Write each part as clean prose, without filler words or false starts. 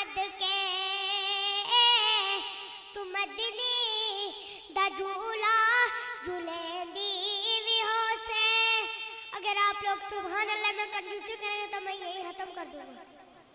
صدقے تو مدنی دا جھولا جھولیں دی ہو سے. اگر آپ لوگ سبحان اللہ میں کنجوسی کریں گے تو میں یہی ختم کر دوں گا.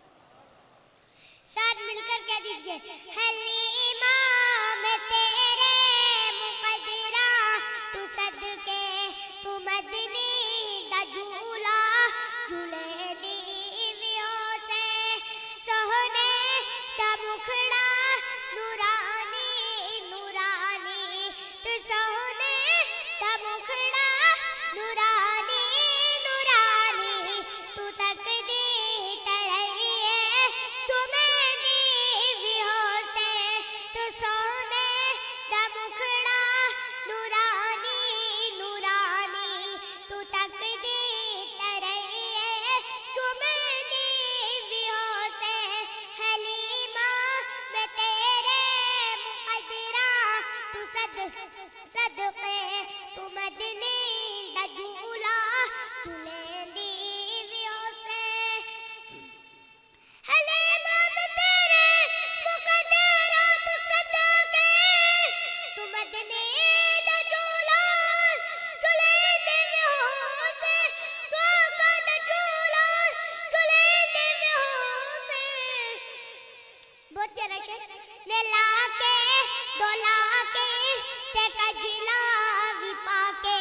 ساتھ مل کر کہہ دیجئے حلیمہ میں تیرے مقدرہ تو صدقے تو مدنی دا جھولا جھولے دیویوں سے. سہنے دا مکھڑا نورانی نورانی تو سہنے دا مکھڑا نورانی نورانی تو تک دی ترہیے چمیں دیویوں سے. تو سہنے دا مکھڑا نورانی نورانی تو تک دی ترہیے چمیں دیویوں سے. حلیمہ میں تیرے مقدرہ تو صدقے تو مدنی دا جھولا جھولیں دیویوں سے. حلیمہ میں تیرے مقدرہ تو صدقے تو مدنی دا جھولا جھولیں دیویوں سے. تو آقا دا جھولا جھولیں دیویوں سے. بہت پیارا شعر. نیلا کے دولا کے تے کجلا وی پاکے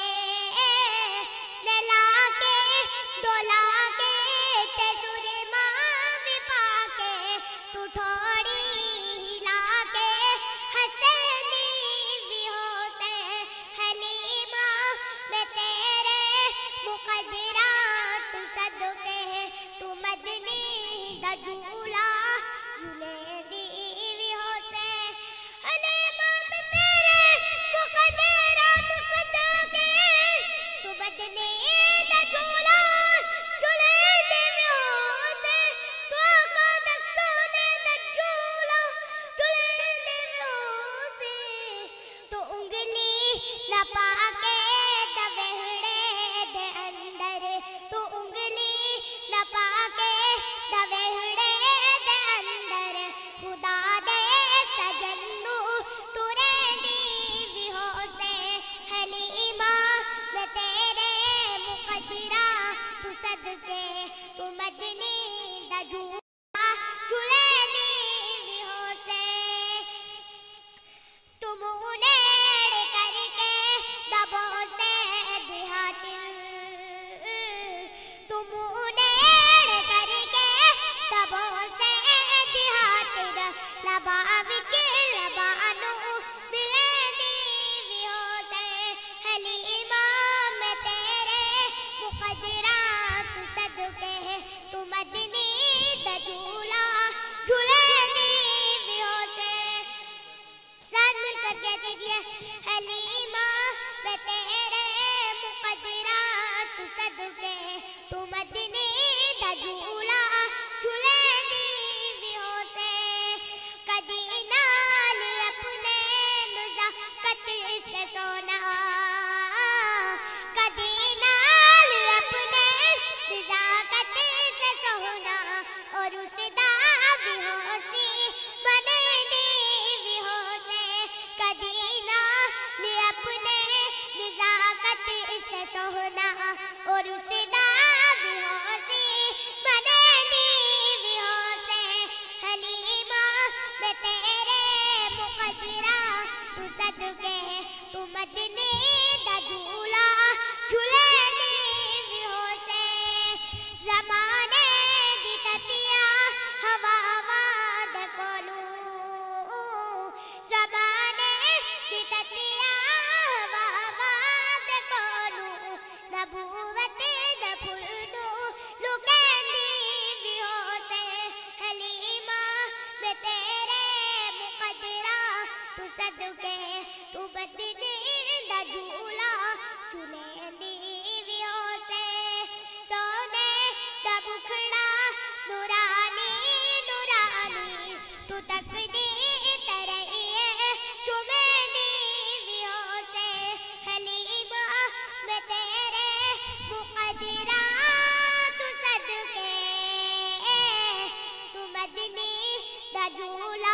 نیلا کے دولا کے تے سرما وی پاکے تو تھوڑی ہلا کے حسینی بھی ہوتے. حلیمہ میں تیرے مقدرہ تو صدقے تو مدنی دا جھولا جھولے دیویوں سے. حلیمہ میں تیرے مقدرہ تو صدقے تو مدنی دا جھولا جھولے دیویوں سے. تو آقا دا سونے دا جھولا جھولے دیویوں سے. تو انگلی نہ پاکے دا وہڑے دے اندر تو انگلی نہ پاکے دا وہڑے دے اندر خدا دے سجنو تورے دیویوں سے. حلیمہ میں تیرے مقدرہ تو صدقے تو مدنی دا جھولا جھولے دیویوں سے. تم انیڑ کر کے دبوں سے دیہاتن تم انیڑ کر کے دبوں سے دیہاتن لبا وچ لبانو ملے دیویوں سے. حلیمہ میں تیرے مقدرہ تو صدقے تو مدنی دا جھولا جھولے دیویوں سے. ساتھ مل کر کہہ دیجئے حلیمہ میں تیرے مقدرہ تو صدقے تو مدنی دا جھولا جھولے دیویوں سے. کدی نال اپنے نزاکت سے سونا کدی نال اپنے نزاکت سے سونا اور اس دا بھی ہوسی بنے دیویوں سے. کدی نال اپنے نزاکت سے سونا اور اس دا بھی ہوسی بنے دیویوں سے. حلیمہ میں تیرے مقدرہ تو صدقے تو مدنی دا جھولا جھولے دیویوں سے. زمانے دی تتیا ہوا واد کولو زمانے دی تتیا ہوا واد کولو نبوت دا پھلدو لکیں دیویوں سے. حلیمہ میں تیرے مقدرہ تو صدقے تو مدنی دا جھولا جھولے دیویوں سے. سونے دا مکھڑا نورانی نورانی تو تک دی ترہیے چمیں دیویوں سے. حلیمہ میں تیرے مقدرہ تو صدقے تو مدنی دا झूला